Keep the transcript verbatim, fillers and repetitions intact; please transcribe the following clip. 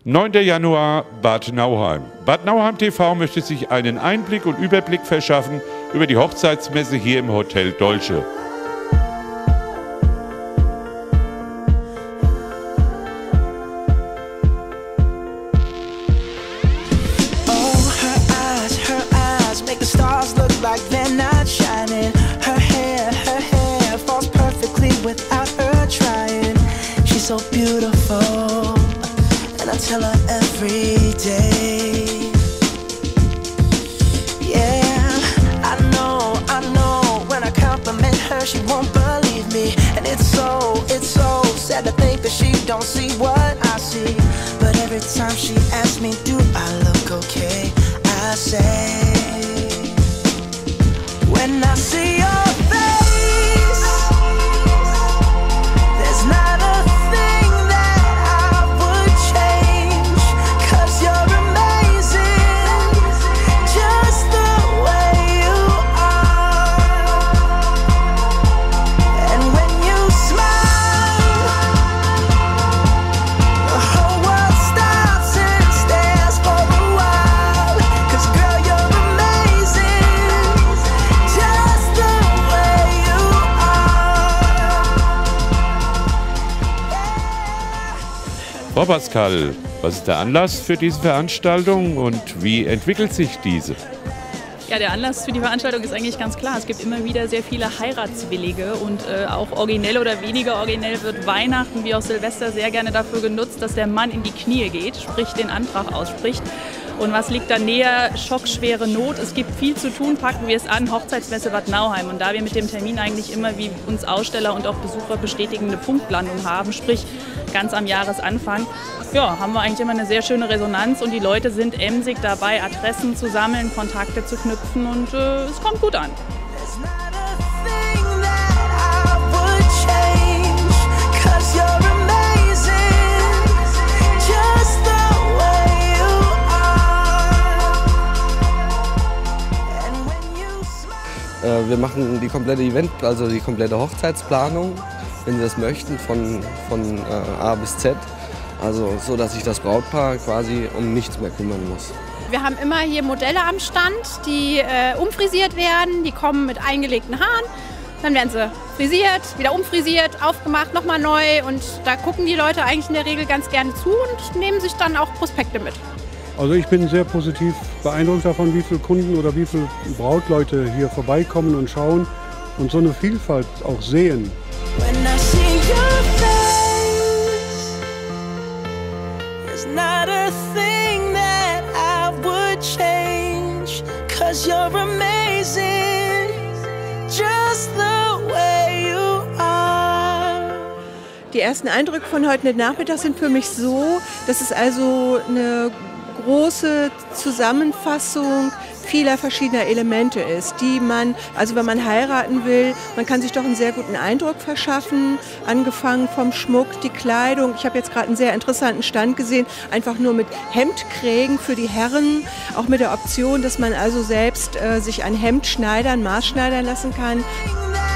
neunter Januar, Bad Nauheim. Bad Nauheim T V möchte sich einen Einblick und Überblick verschaffen über die Hochzeitsmesse hier im Hotel Dolce. So beautiful, and I tell her every day. Yeah, I know, I know. When I compliment her, she won't believe me, and it's so, it's so sad to think that she don't see what I see. But every time she asks me, do I look okay? I say, when I see your face, there's not a Frau Pascal, was ist der Anlass für diese Veranstaltung und wie entwickelt sich diese? Ja, der Anlass für die Veranstaltung ist eigentlich ganz klar. Es gibt immer wieder sehr viele Heiratswillige und äh, auch originell oder weniger originell wird Weihnachten wie auch Silvester sehr gerne dafür genutzt, dass der Mann in die Knie geht, sprich den Antrag ausspricht. Und was liegt da näher? Schockschwere Not. Es gibt viel zu tun, packen wir es an, Hochzeitsmesse Bad Nauheim. Und da wir mit dem Termin eigentlich immer, wie uns Aussteller und auch Besucher bestätigen, eine Punktlandung haben, sprich ganz am Jahresanfang, ja, haben wir eigentlich immer eine sehr schöne Resonanz und die Leute sind emsig dabei, Adressen zu sammeln, Kontakte zu knüpfen und äh, es kommt gut an. Wir machen die komplette Event, also die komplette Hochzeitsplanung, wenn Sie das möchten, von, von äh, A bis Z. Also so, dass sich das Brautpaar quasi um nichts mehr kümmern muss. Wir haben immer hier Modelle am Stand, die äh, umfrisiert werden, die kommen mit eingelegten Haaren. Dann werden sie frisiert, wieder umfrisiert, aufgemacht, nochmal neu. Und da gucken die Leute eigentlich in der Regel ganz gerne zu und nehmen sich dann auch Prospekte mit. Also ich bin sehr positiv beeindruckt davon, wie viele Kunden oder wie viele Brautleute hier vorbeikommen und schauen und so eine Vielfalt auch sehen. Die ersten Eindrücke von heute Nachmittag sind für mich so, dass es also eine große Zusammenfassung vieler verschiedener Elemente ist, die man, also wenn man heiraten will, man kann sich doch einen sehr guten Eindruck verschaffen, angefangen vom Schmuck, die Kleidung. Ich habe jetzt gerade einen sehr interessanten Stand gesehen, einfach nur mit Hemdkrägen für die Herren, auch mit der Option, dass man also selbst äh, sich ein Hemd schneidern, maßschneidern lassen kann.